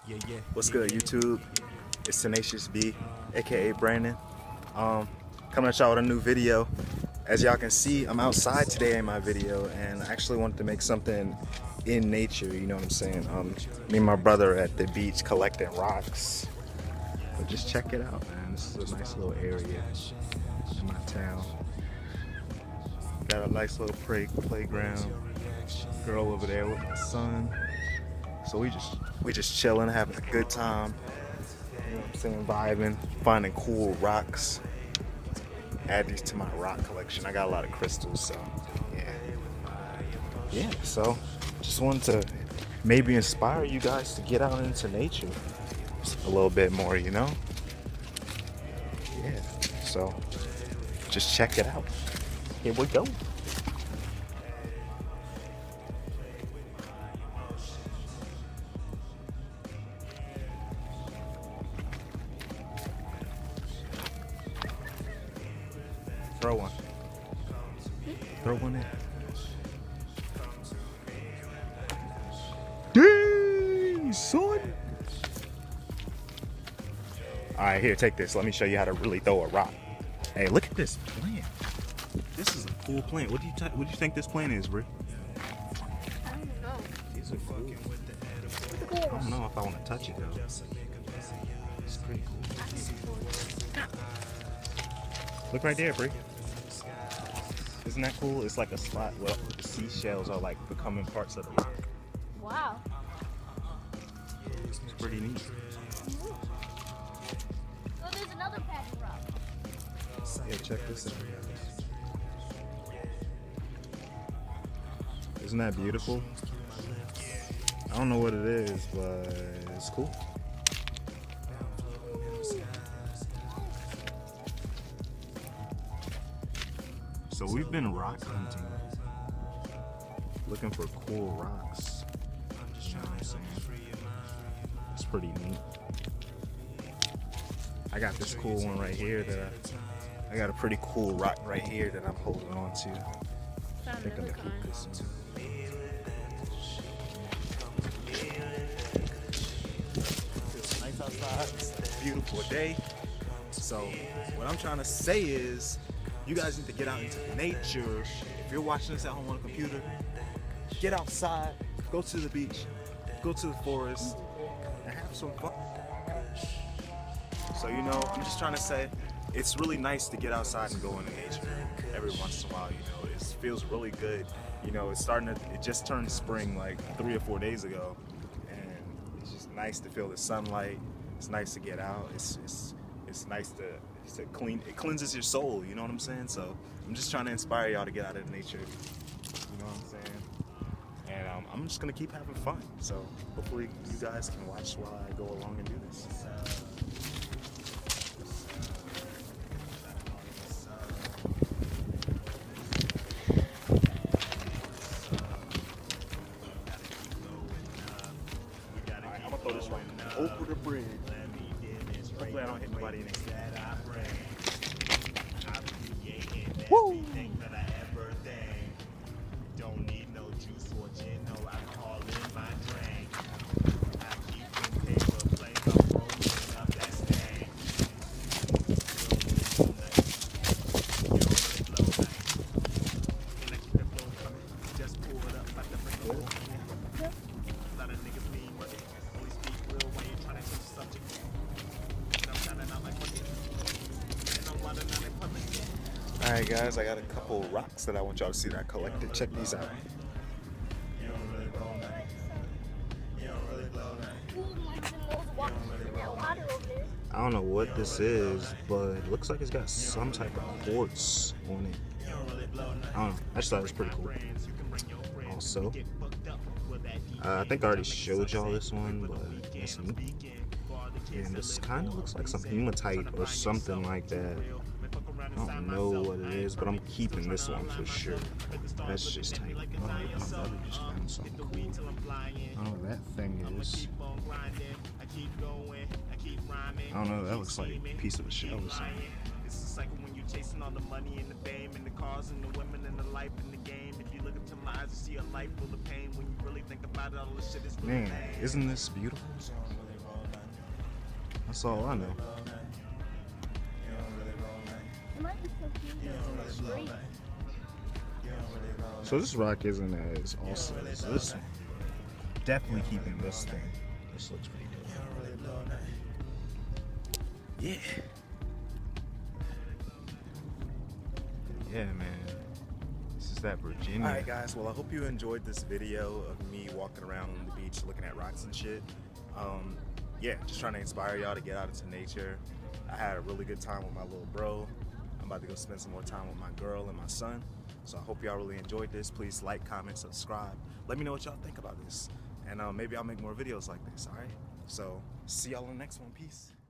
What's good, YouTube? It's Tenacious B, aka Brandon. Coming at y'all with a new video. As y'all can see, I'm outside today in my video, and I actually wanted to make something in nature. You know what I'm saying? Me and my brother at the beach collecting rocks. But just check it out, man. This is a nice little area in my town. Got a nice little playground. Girl over there with my son. So we just chilling, having a good time. You know what I'm saying? Vibing, finding cool rocks. Add these to my rock collection. I got a lot of crystals, so yeah. So just wanted to maybe inspire you guys to get out into nature just a little bit more, you know? Yeah. So just check it out. Here we go. Throw one. Throw one in. Dang, son! Alright, here, take this. Let me show you how to really throw a rock. Hey, look at this plant. This is a cool plant. What do you think this plant is, Bri? I don't know. These are cool. I don't know if I want to touch it, though. It's pretty cool. Look right there, Bri. Isn't that cool? It's like a spot where the seashells are like becoming parts of the rock. Wow. It's pretty neat. So there's another patch of rock. Yeah, check this out. Isn't that beautiful? I don't know what it is, but it's cool. So we've been rock hunting, looking for cool rocks. You know what I'm saying? It's pretty neat. I got this cool one right here that I got a pretty cool rock right here that I'm holding on to. I think I'm gonna keep this one. It's nice outside. It's a beautiful day. So what I'm trying to say is, you guys need to get out into nature. If you're watching this at home on a computer, get outside, go to the beach, go to the forest, and have some fun. So, you know, I'm just trying to say, it's really nice to get outside and go into nature every once in a while. You know, it feels really good. You know, it just turned spring like 3 or 4 days ago, and it's just nice to feel the sunlight. It's nice to get out. It's nice to clean. It cleanses your soul. You know what I'm saying? So I'm just trying to inspire y'all to get out of nature. You know what I'm saying? And I'm just gonna keep having fun. So hopefully you guys can watch while I go along and do this. Alright, I'm gonna throw this one over the bridge. Hopefully I don't hit nobody in it. Woo! Don't need no juice or gin, no alcohol in my drink. I keep them paper planes, I'm rolling up that stank. Just pull it up, like the break of a lot of niggas need money, only speak real when you're trying to change the subject. And I'm shining out like money, and I'm winding out in public. Alright guys, I got a couple rocks that I want y'all to see that I collected. Check these out. I don't know what this is, but it looks like it's got some type of quartz on it. I don't know. I just thought it was pretty cool. Also, I think I already showed y'all this one, but it's neat. And this kind of looks like some hematite or something like that. I don't know what it is, but I'm keeping this one for sure. That's just tight. My brother just found something cool. I don't know what that thing is. I don't know, that looks like a piece of a shell or something. It's a cycle when you're chasing all the money and the fame and the cars and the women and the life in the game. If you look into my eyes, you see a life full of pain. When you really think about it, all this shit is really Man, isn't this beautiful? That's all I know. It might be so cute. It's great. So this rock isn't as awesome as this one. Definitely keeping this thing. This looks pretty good. Yeah. Yeah, man. This is that Virginia. Alright guys, well I hope you enjoyed this video of me walking around on the beach looking at rocks and shit. Yeah, just trying to inspire y'all to get out into nature. I had a really good time with my little bro. I'm about to go spend some more time with my girl and my son. So I hope y'all really enjoyed this. Please like, comment, subscribe. Let me know what y'all think about this. And maybe I'll make more videos like this, alright? So, see y'all in the next one. Peace.